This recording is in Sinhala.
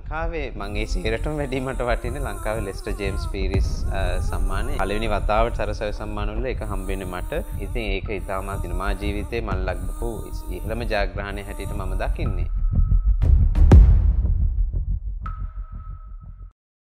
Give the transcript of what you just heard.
ලංකාවේ මම ඒ සේරටම වැඩි මට වටින්නේ ලංකාවේ ලෙස්ටර් ජේම්ස් පීරිස් සම්මානය. පළවෙනි වතාවට සරසවි සම්මාන වල ඒක හම්බෙන්නේ මට. ඉතින් ඒක ඉතාමත් සිනමා ජීවිතේ මම ලබපු ඉහළම ජයග්‍රහණය හැටියට මම දකින්නේ.